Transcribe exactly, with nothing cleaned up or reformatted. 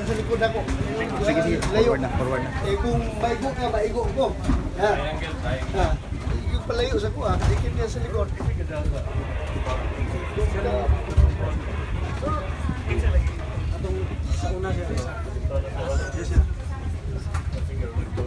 sa likod ako. Sige, sige. Forward na, forward na. Eh kung maigo ka, maigo ko. Ha? Ha? Yung palayo sa ko ha, dikit niya sa likod. Atong sa una siya. Yes, sir.